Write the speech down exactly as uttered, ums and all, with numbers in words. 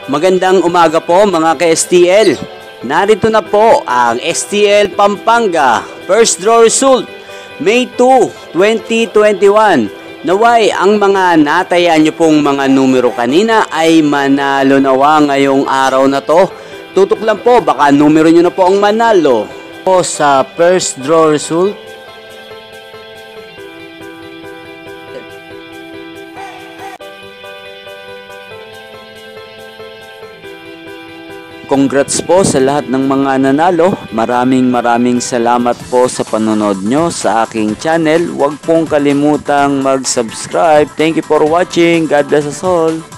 Magandang umaga po mga ka-S T L. Narito na po ang S T L Pampanga First Draw Result May two, twenty twenty-one. Naway ang mga nataya nyo pong mga numero kanina ay manalo nawa ngayong araw na to. Tutok lang po, baka numero nyo na po ang manalo. Po sa First Draw Result, congrats po sa lahat ng mga nanalo. Maraming maraming salamat po sa panonood nyo sa aking channel. Huwag pong kalimutang mag-subscribe. Thank you for watching. God bless us all.